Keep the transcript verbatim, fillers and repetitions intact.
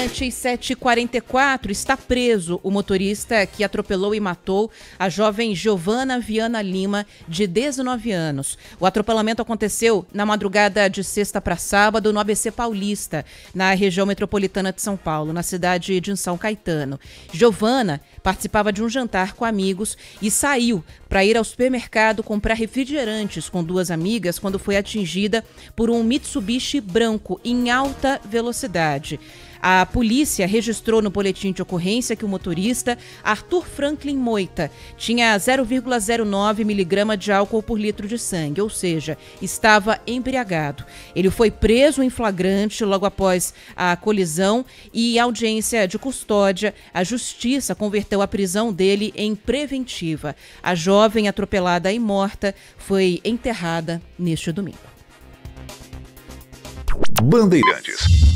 sete, sete e quarenta e quatro, está preso o motorista que atropelou e matou a jovem Giovana Viana Lima, de dezenove anos. O atropelamento aconteceu na madrugada de sexta para sábado no A B C Paulista, na região metropolitana de São Paulo, na cidade de São Caetano. Giovana participava de um jantar com amigos e saiu para ir ao supermercado comprar refrigerantes com duas amigas quando foi atingida por um Mitsubishi branco em alta velocidade. A polícia registrou no boletim de ocorrência que o motorista, Arthur Franklin Moita, tinha zero vírgula zero nove miligrama de álcool por litro de sangue, ou seja, estava embriagado. Ele foi preso em flagrante logo após a colisão e, em audiência de custódia, a justiça converteu a prisão dele em preventiva. A jovem atropelada e morta foi enterrada neste domingo. Bandeirantes.